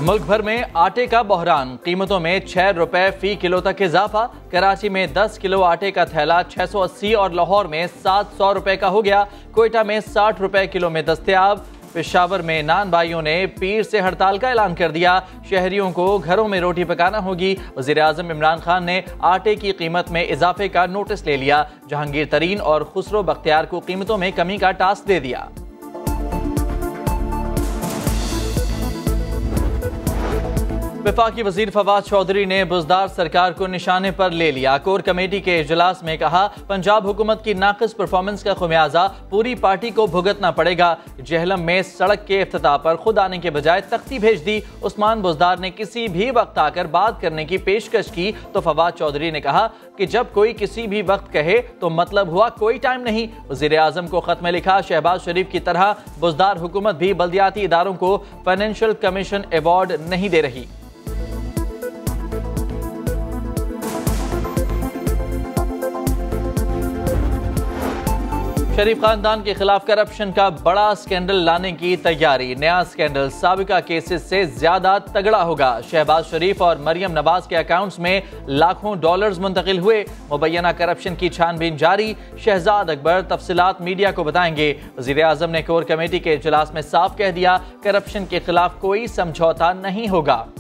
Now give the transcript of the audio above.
मुल्क भर में आटे का बहरान, कीमतों में 6 रुपए फी किलो तक इजाफा। कराची में 10 किलो आटे का थैला 680 और लाहौर में 700 रुपए का हो गया। कोयटा में 60 रुपए किलो में दस्तयाब। पेशावर में नान भाइयों ने पीर से हड़ताल का ऐलान कर दिया। शहरियों को घरों में रोटी पकाना होगी। वज़ीर-ए-आज़म इमरान खान ने आटे की कीमत में इजाफे का नोटिस ले लिया। जहांगीर तरीन और खुसरो बख्तियार को कीमतों में कमी का टास्क दे दिया। वफाकी वजीर फवाद चौधरी ने बुज़दार सरकार को निशाने पर ले लिया। कोर कमेटी के इजलास में कहा, पंजाब हुकूमत की नाक़िस परफॉर्मेंस का खुमियाजा पूरी पार्टी को भुगतना पड़ेगा। जहलम में सड़क के इफ्तिताह पर खुद आने के बजाय तख्ती भेज दी। उस्मान बुज़दार ने किसी भी वक्त आकर बात करने की पेशकश की तो फवाद चौधरी ने कहा कि जब कोई किसी भी वक्त कहे तो मतलब हुआ कोई टाइम नहीं। वज़ीर-ए-आज़म को खत में लिखा, शहबाज शरीफ की तरह बुज़दार हुकूमत भी बल्दियाती इदारों को फाइनेंशियल कमीशन अवार्ड नहीं दे रही। शरीफ खानदान के खिलाफ करप्शन का बड़ा स्कैंडल लाने की तैयारी। नया स्कैंडल साबिका केसेस से ज्यादा तगड़ा होगा। शहबाज शरीफ और मरियम नवाज के अकाउंट्स में लाखों डॉलर्स मुंतकिल हुए। मुबैना करप्शन की छानबीन जारी। शहजाद अकबर तफसीलात मीडिया को बताएंगे। वज़ीर-ए-आज़म ने कोर कमेटी के इजलास में साफ कह दिया, करप्शन के खिलाफ कोई समझौता नहीं होगा।